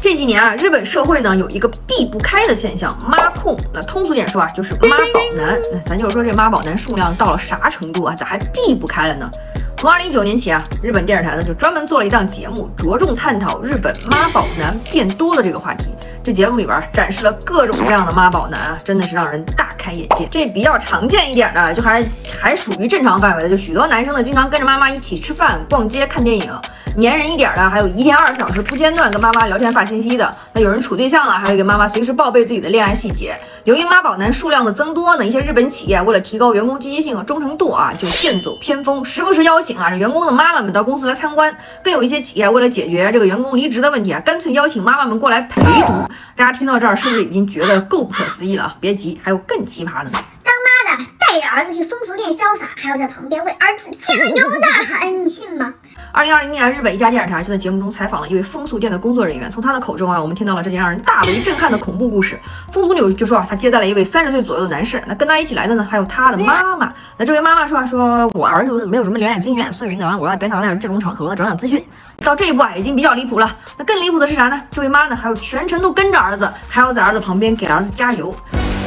这几年啊，日本社会呢有一个避不开的现象，妈控。那通俗点说啊，就是妈宝男。那咱就是说这妈宝男数量到了啥程度啊，咋还避不开了呢？从2019年起啊，日本电视台呢就专门做了一档节目，着重探讨日本妈宝男变多的这个话题。这节目里边展示了各种各样的妈宝男啊，真的是让人大开眼界。这比较常见一点的，就还属于正常范围的，就许多男生呢经常跟着妈妈一起吃饭、逛街、看电影。粘人一点的，还有一天24小时不间断跟妈妈聊天发信息的。那有人处对象了，还有给妈妈随时报备自己的恋爱细节。由于妈宝男数量的增多呢，一些日本企业为了提高员工积极性和忠诚度啊，就剑走偏锋，时不时邀请这员工的妈妈们到公司来参观。更有一些企业为了解决这个员工离职的问题啊，干脆邀请妈妈们过来陪读。大家听到这儿是不是已经觉得够不可思议了？别急，还有更奇葩的呢。 当妈的带着儿子去风俗店潇洒，还要在旁边为儿子加油呐喊，你信吗 ？2020年，日本一家电视台就在节目中采访了一位风俗店的工作人员，从他的口中啊，我们听到了这件让人大为震撼的恐怖故事。风俗女就说啊，她接待了一位30岁左右的男士，那跟他一起来的呢，还有他的妈妈。那这位妈妈说我儿子没有什么恋爱经验，所以呢，我要在这种场合找资讯。到这一步啊，已经比较离谱了。那更离谱的是啥呢？这位妈呢，还有全程都跟着儿子，还要在儿子旁边给儿子加油。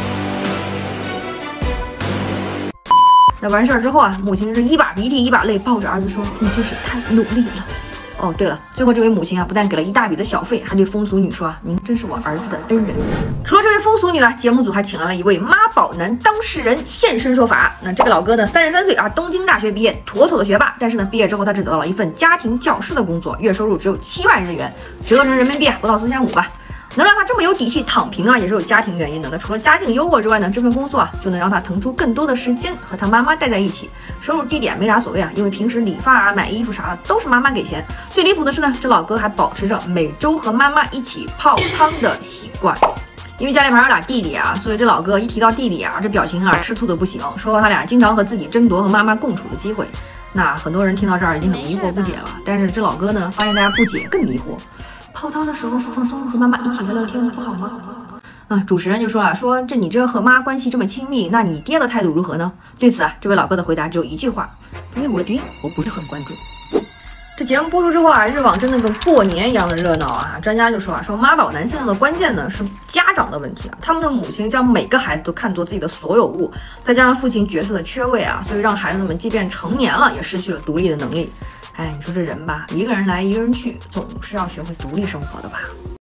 那完事儿之后啊，母亲是一把鼻涕一把泪，抱着儿子说：“你真是太努力了。”哦，对了，最后这位母亲啊，不但给了一大笔的小费，还对风俗女说啊：“您真是我儿子的恩人。”除了这位风俗女啊，节目组还请来了一位妈宝男当事人现身说法。那这个老哥呢，33岁啊，东京大学毕业，妥妥的学霸。但是呢，毕业之后他只得到了一份家庭教师的工作，月收入只有7万日元，折成人民币不到4500吧。能让他这么有底气躺平啊，也是有家庭原因的。那除了家境优渥之外呢，这份工作啊，就能让他腾出更多的时间和他妈妈待在一起。收入低点没啥所谓啊，因为平时理发啊、买衣服啥的都是妈妈给钱。最离谱的是呢，这老哥还保持着每周和妈妈一起泡汤的习惯。因为家里面有俩弟弟啊，所以这老哥一提到弟弟啊，这表情啊吃醋的不行，说他俩经常和自己争夺和妈妈共处的机会。那很多人听到这儿已经很迷惑不解了，但是这老哥呢，发现大家不解更迷惑。泡汤的时候放松，和妈妈一起聊聊天不好吗？主持人就说说你这和妈关系这么亲密，那你爹的态度如何呢？对此啊，这位老哥的回答只有一句话：因为我爹我不是很关注。这节目播出之后啊，日网真的跟过年一样的热闹啊！专家就说妈宝男现在的关键呢是家长的问题啊，他们的母亲将每个孩子都看作自己的所有物，再加上父亲角色的缺位啊，所以让孩子们即便成年了也失去了独立的能力。哎，你说这人吧，一个人来一个人去，总是要学会独立生活的吧。